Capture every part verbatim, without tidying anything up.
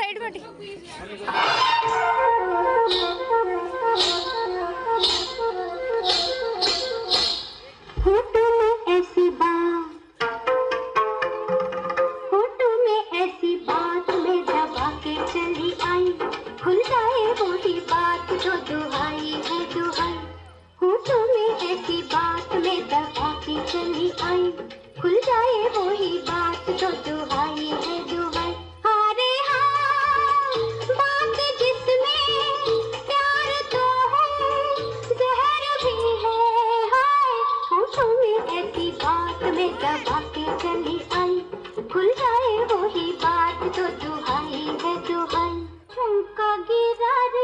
Side में photo में ऐसी बात, फोटो में ऐसी बात में दबा के चली आई, खुल जाए वही बात जो दुहाई है दुहाई। फोटो में ऐसी बात में दबा के चली आई, खुल जाए वही बात जो दुहाई है दुहाई। अरे हाँ, बात जिसमें प्यार तो है, जहर भी है हाय। फोटो में ऐसी बात में दबा के चली आई, खुल जाए वही बात जो दुहाई है दुहाई। झुमका गिरा रे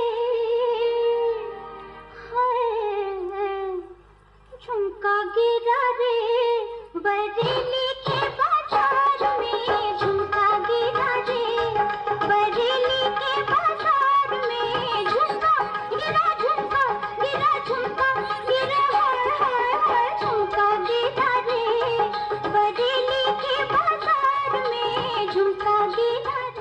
हाय, झुमका गिरा रे बरेली के बाजार में, झुमका गिरा रे बरेली के बाजार में। झुमका गिरा झुमका गिरा झुमका गिरा हाय हाय हाय। झुमका गिरा रे बरेली के बाजार में, झुमका गिरा रे।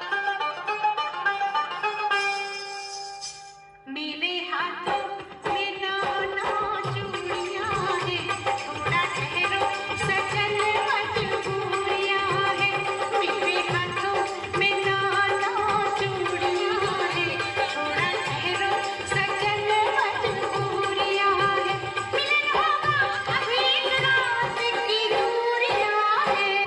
मेरे हाथों में नाना चूड़ियां हैं, थोड़ा ठहरो सजन मजबूरियां हैं। मेरे हाथों में नाना चूड़ियां हैं, थोड़ा ठहरो सजन मजबूरियां हैं। मिलन होगा अभी रात की दूरियां हैं।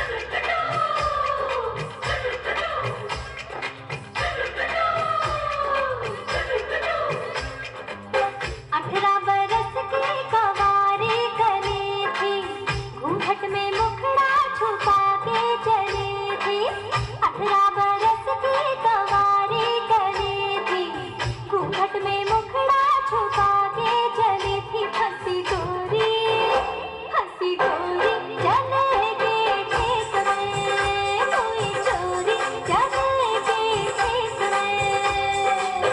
अठारह बरस के कवारे करे थी, घूंघट में मुखड़ा छुपा के चली थी। अठारह बरस के कवारे करे थी, घूंघट में मुखड़ा छुपा के चली थी। हंसी गोरी हंसी गोरी चले के खेत में, कोई चोरी चले के खेत में।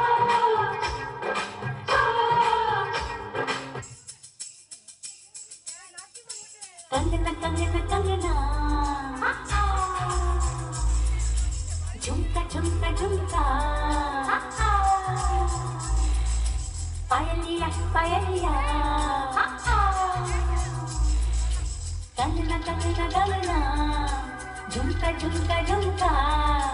कंगना कंगना कंगना झुमका झुमका झुमका, पायलिया पायलिया। कंगना कंगना कंगना झुमका झुमका झुमका।